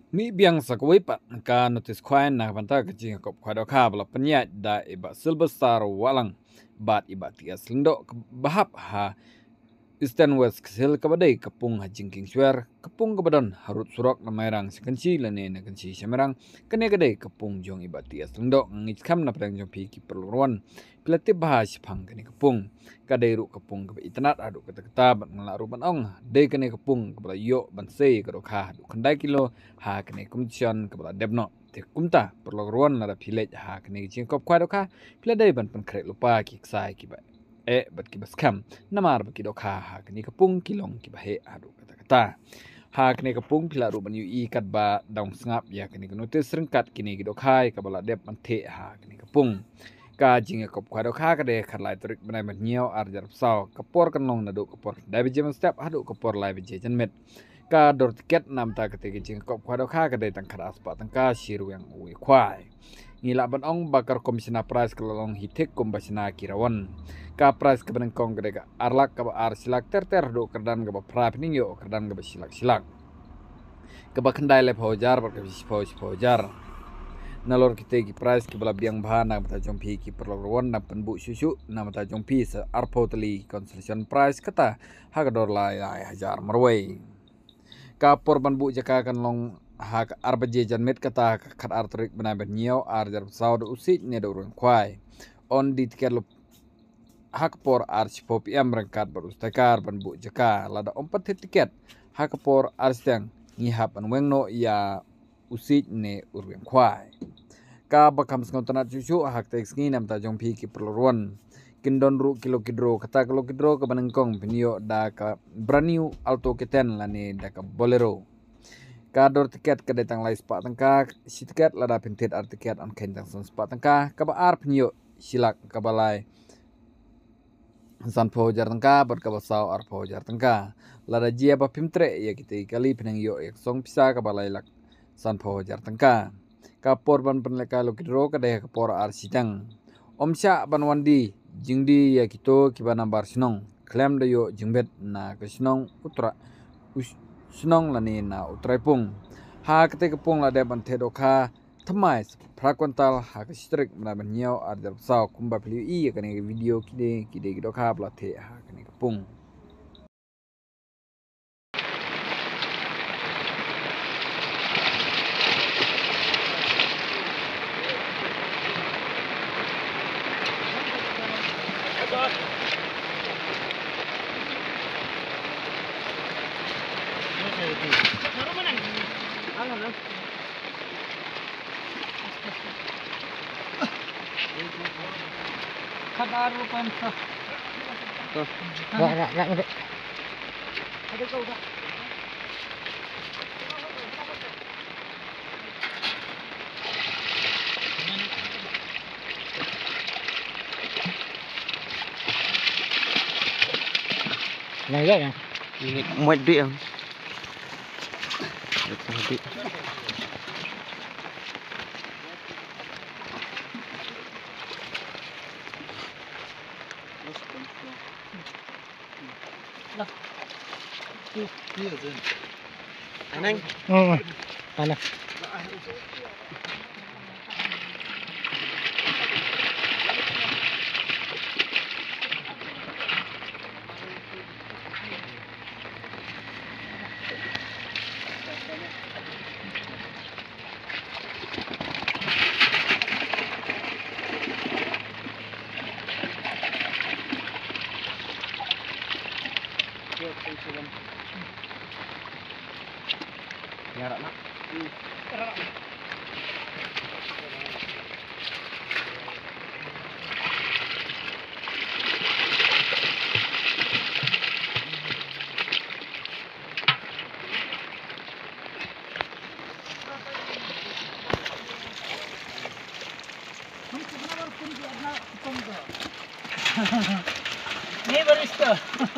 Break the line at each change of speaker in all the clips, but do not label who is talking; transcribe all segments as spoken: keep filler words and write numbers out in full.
Mi biang sakwe pat ka notis kwain na banta kecing kop kwado ka bala penyat da iba silver star walang bat iba tiga selindo bahap ha Eastern West Ksil kabadai kapung ha jingking swer kapung kabadon harut surok na mayrang sekenci lane na kenci semerang kene kadai kapung jong iba tiga selindo ngit kam na pedang jong pi ki perluan pilati bahas pang kene kapung kadai ru kapung kaba itanat adu kata kata bat ngala ru ban ong dai kene kapung kabala yo ban sei kado ka adu kendai kilo ha kene kumcion kabala debno te kumta perluan lara pilej ha kene jingkop kwado ka piladai ban pen krek lupa ki ksai ki ba e bat ki baskam namar ba ki do kha ha kni kapung kilong ki ba he adu kata kata ha kni kapung pila ru ban yu i kat ba dong sngap ya kni notis rengkat kini ki do khai ka bala dep man the ha kni kapung ka jinga kop kwa do kha ka de khat lai trik banai man niao ar jar sao kapor kan long na do kapor dai bi jam step adu kapor lai bi je jan met ka dor tiket nam ta kate ki jinga kop kwa do kha ka de tang khara aspa tang ka shiru yang ui kwai ngila ban ong bakar komisioner price kelolong hitek kombasina kirawan ka price ke benengkong gede ka arlak ka ar silak ter ter do kerdan ka pra pining yo kerdan ka silak silak ka ba kendai le phojar ba ka si phoj phojar nalor kite ki price ke bala biang bahana mata jompi ki perlawan na penbu susu na mata jompi se arpotli constellation price kata hagador la ya hajar marway ka porban bu jaka kan long hak arbaje janmet kata kat artrik benai ben nio ar jar saud usit ne do run kwai on di tiket lo hak por arch pop yam rangkat berustakar ban bu jaka lada ompat tiket hak por arstang ngihap an wengno ya usit ne urwen kwai ka bakam skontonat cucu hak teks ngi nam ta jong pi ki perluan kindon ru kilo kidro kata kilo kidro ke benengkong penio da ka brand alto keten lani da ka bolero kador tiket ke datang lai sepak tengka si tiket lada pintit ar tiket on kentang son sepak tengka kaba ar penio silak kabalai san pojar tengka ber kabasau ar pojar tengka lada jia ba pimtre ya kita kali penang yo ek song pisa kabalai lak san pojar tengka kapor ban penleka lo kidro kadai kapor ar sidang omsya ban wandi jingdi ya kito kibana bar sinong klem de yo jingbet na ke sinong utra Senong lani na utraipung ha kete kepung la deban tedoka thamai prakwantal ha ke strik na banyau ar sao kumba pli i kane video kide kide kidoka bla the ha kane kepung
Kadaru pansa.
Enggak, enggak, enggak, enggak.
Ada kau dah.
Này vậy nè.
Muat duit yang. Duit. Anang.
Ừ. Anh này.
Ya nak.
Ini barista.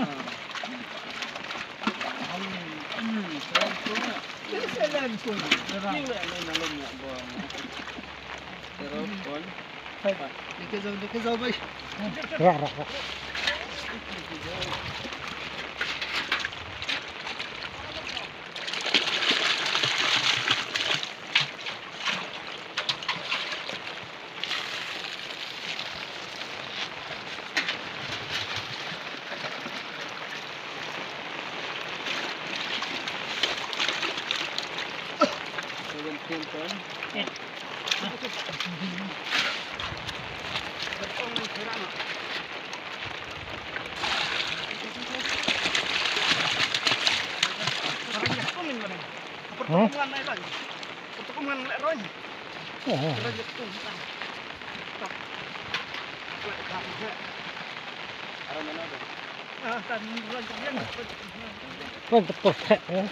Jalan pun. Ini lain malam nak buang. Teropon. Dikazau dikazau baik. Ya, ya.
seventeen point.
Eh. Bertong serang. Orangnya komen mana? Pertemuan naik lagi. Pertemuan leroy.
Oh,
Rajak tuh. Tak.
Arah mana tu?
Ah, kan rajak yang.
kan betul ya.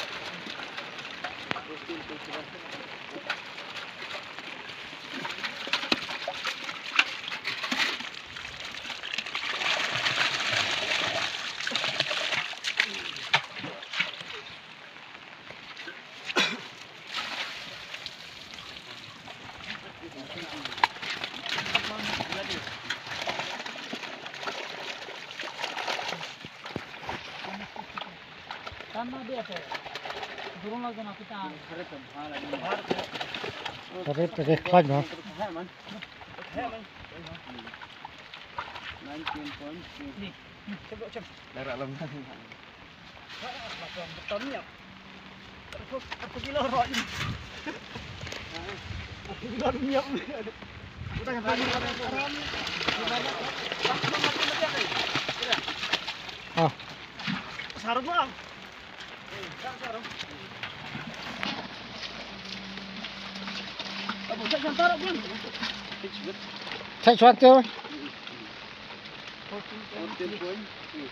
Sama dia tu. Turun lagi nak kita.
Tapi pakai kan no.
nineteen point three.
Ni. Coba cem.
Darat lam.
Macam betul ni. Terus apa kilo roh ni? Apa kilo minyak ni? Udah kan tadi kan orang ni.
Ah,
Sarung bang. Sarung. Apa dah jangan taruh bang.
saya suatu
fourteen point three.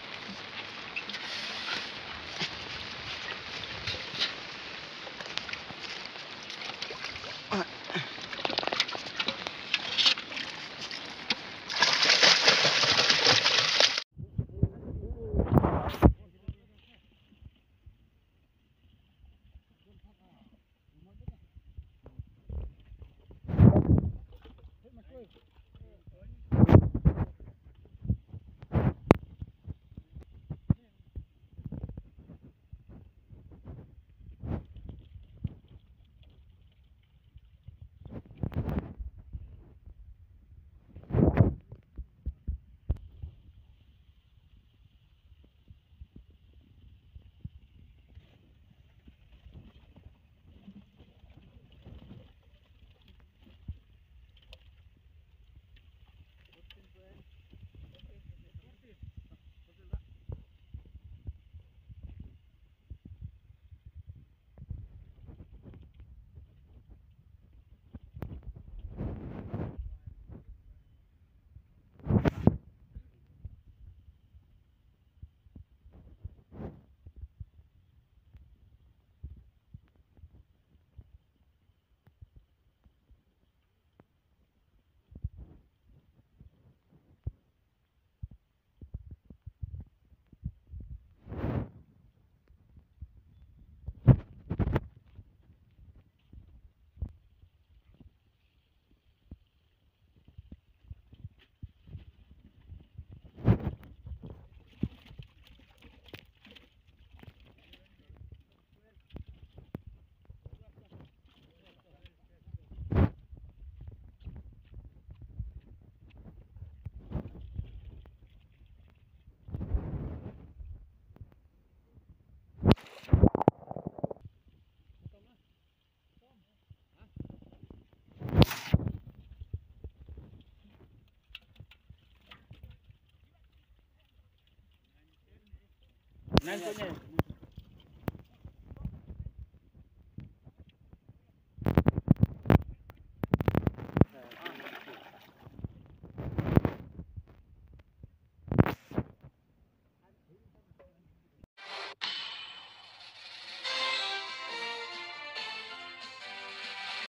Nine point